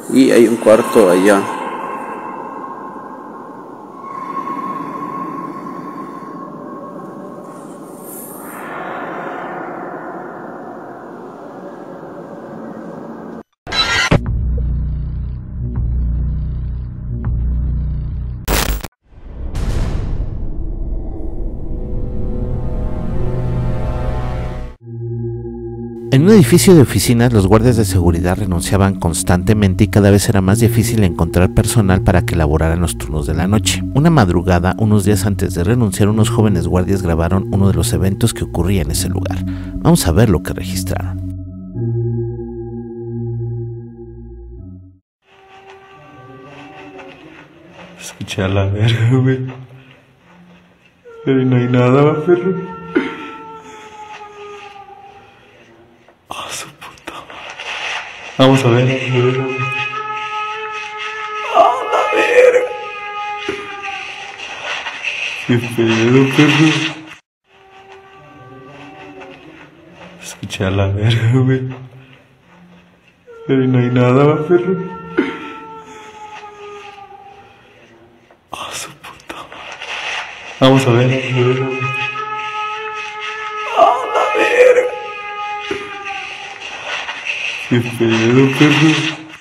Y hay un cuarto allá. En un edificio de oficinas, los guardias de seguridad renunciaban constantemente y cada vez era más difícil encontrar personal para que laborara en los turnos de la noche. Una madrugada, unos días antes de renunciar, unos jóvenes guardias grabaron uno de los eventos que ocurría en ese lugar. Vamos a ver lo que registraron. Escuché a la verga, güey. Pero no hay nada, va, perro. Su puta madre. Vamos a ver, ¡ah, la verga! ¡Qué pedo, perro! Escuché a la verga, güey. Pero no hay nada, va, perro. Su puta madre. Vamos a ver, ¡ah, la verga! ¡Qué pedo, perro!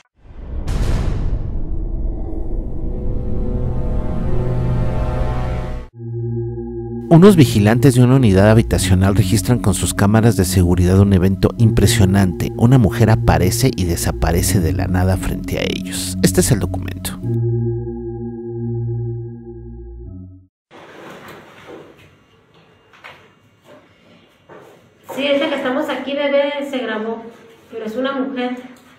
Unos vigilantes de una unidad habitacional registran con sus cámaras de seguridad un evento impresionante. Una mujer aparece y desaparece de la nada frente a ellos. Este es el documento. Sí, desde que estamos aquí, bebé, se grabó, pero es una mujer.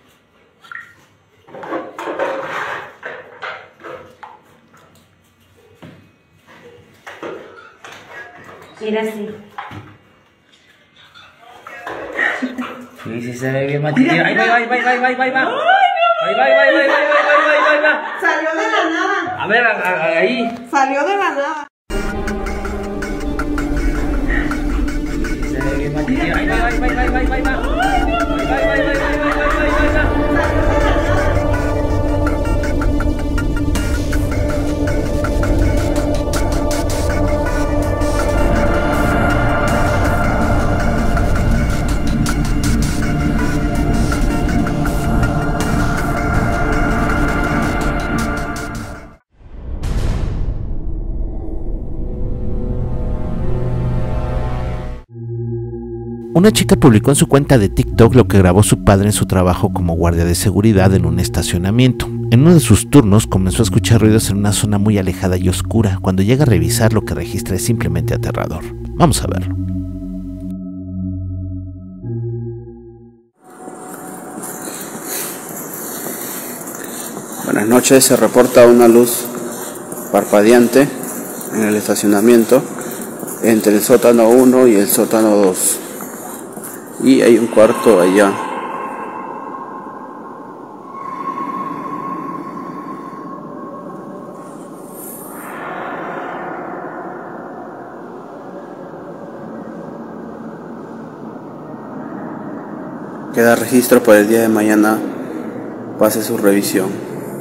Mira, sí. Sí, sí se ve bien machito. Ahí va. Ahí va. Salió de la nada. A ver, ahí. Salió de la nada. Sí se ve bien machito. Ahí va. Una chica publicó en su cuenta de TikTok lo que grabó su padre en su trabajo como guardia de seguridad en un estacionamiento. En uno de sus turnos comenzó a escuchar ruidos en una zona muy alejada y oscura. Cuando llega a revisar, lo que registra es simplemente aterrador. Vamos a verlo. Buenas noches, se reporta una luz parpadeante en el estacionamiento entre el sótano 1 y el sótano 2. Y hay un cuarto allá. Queda registro para el día de mañana. Pase su revisión.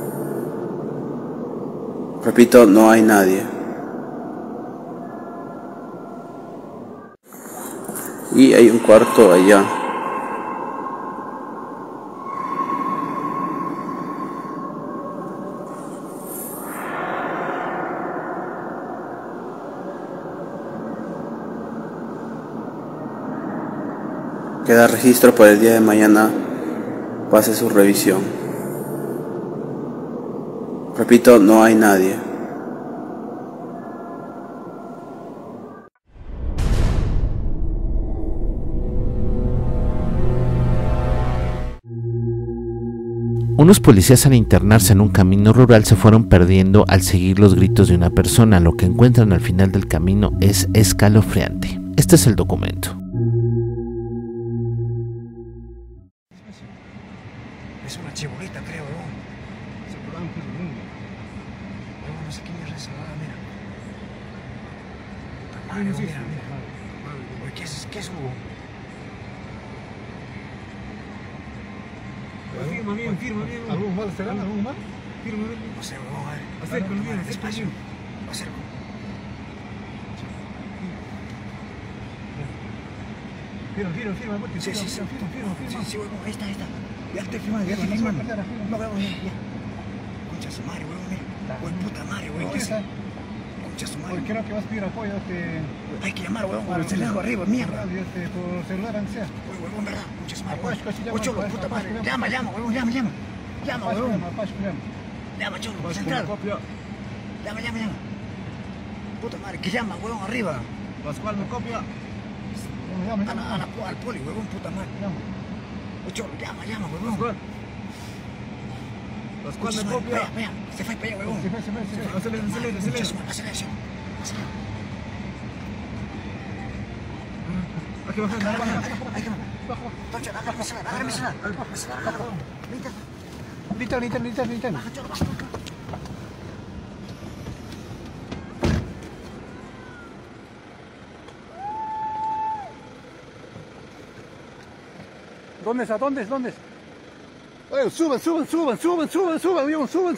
Repito, no hay nadie. Y hay un cuarto allá. Queda registro para el día de mañana. Pase su revisión. Repito, no hay nadie. Unos policías al internarse en un camino rural se fueron perdiendo al seguir los gritos de una persona. Lo que encuentran al final del camino es escalofriante. Este es el documento. Es una chibolita, creo, ¿no? No sé quién es esa, mira. Puta madre, mira. Oye, ¿qué es eso? Firma bien, firma bien. ¿Algún mal será? ¿Algún mal? Firma bien. No sé, huevón, a ver. Acércalo bien, Despacio. Acerco. Firma, porque Sí, firma. Sí, huevón, ahí está. Ya estoy firmando, ya estoy firmando. No, huevón, ya. Concha su madre, huevón, mira. Uy, puta madre, huevón. Concha su madre. Creo que vas a pedir apoyo. Hay que llamar, huevón, por el teléfono arriba, mierda. Por celular, aunque sea. Uy, huevón, verdad. Concha su madre. Apache, casi llama, Oye, cholo, Apache, puta madre. Apache, Llama, huevón, llama. Llama, huevón. Llama, cholo, central. Llama. Puta madre, que llama, huevón, arriba. Pascual me copia. Al poli, huevón, puta madre. Oye, cholo, llama, huevón. Pascual me copia. Vea, se fue para allá, huevón. Acelera. Aquí baja. Toncho, agárrame mi celular. Linterna. Baja, cholo. ¿Dónde? Oye, suban, avión, suban.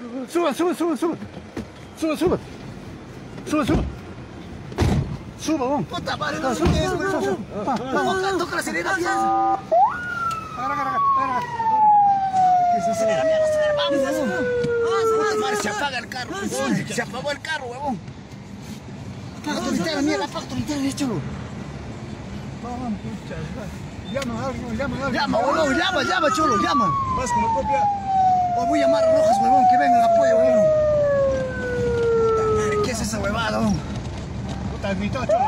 Suba, vamos. Puta madre, no toca la sirena, Agarra. Acelera, vamos. Puta madre, se apaga el carro. Se apagó el carro, huevón. Pacto literal, mierda, pacto literal, cholo. Llama a alguien. Llama, huevón, llama, cholo, llama. Vas con la copia. Hoy voy a llamar a Rojas, huevón, que vengan apoyo, huevón. Puta madre, ¿qué es esa huevada, huevón? Puta, gritó, cholo,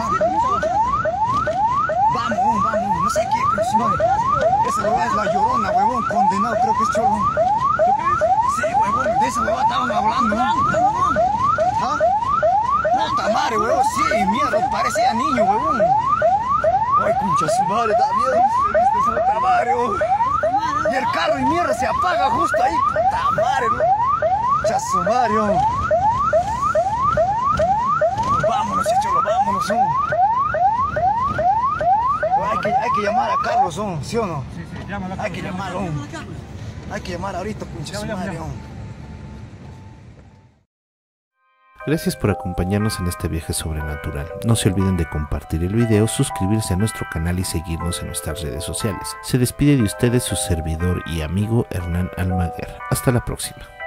Vamos, no sé qué, no. Esa huevada es la Llorona, huevón, condenado, creo que es cholo. ¿Tú crees? Sí, huevón, de esa huevada estaban hablando, huevón. ¿Ah? Puta madre, huevón, sí, mierda, parecía niño, huevón. Ay, concha su madre, da miedo. Puta madre, huevón. Y el carro y mierda se apaga justo ahí, puta madre, huevón. Concha su madre, huevón. Vámonos, cholo, vámonos, huevón. Hay que llamar a Carlos, ¿sí o no? Sí, llámala. Hay que llamar, huevón. Hay que llamar ahorita, concha su madre, huevón. Gracias por acompañarnos en este viaje sobrenatural. No se olviden de compartir el video, suscribirse a nuestro canal y seguirnos en nuestras redes sociales. Se despide de ustedes su servidor y amigo Hernán Almaguer. Hasta la próxima.